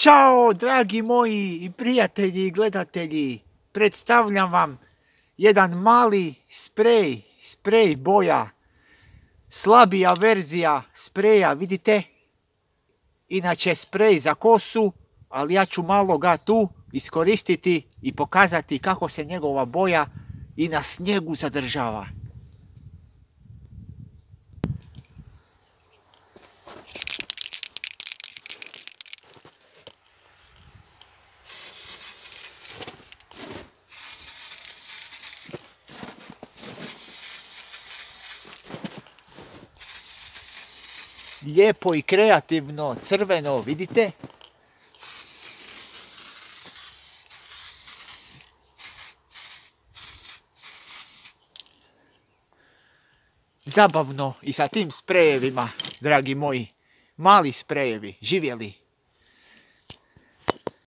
Ćao, dragi moji i prijatelji i gledatelji. Predstavljam vam jedan mali sprej boja. Slabija verzija spreja, vidite? Inače sprej za kosu, ali ja ću malo ga tu iskoristiti i pokazati kako se njegova boja i na snijegu zadržava. Lijepo i kreativno, crveno, vidite? Zabavno i sa tim sprejevima, dragi moji. Mali sprejevi, živjeli.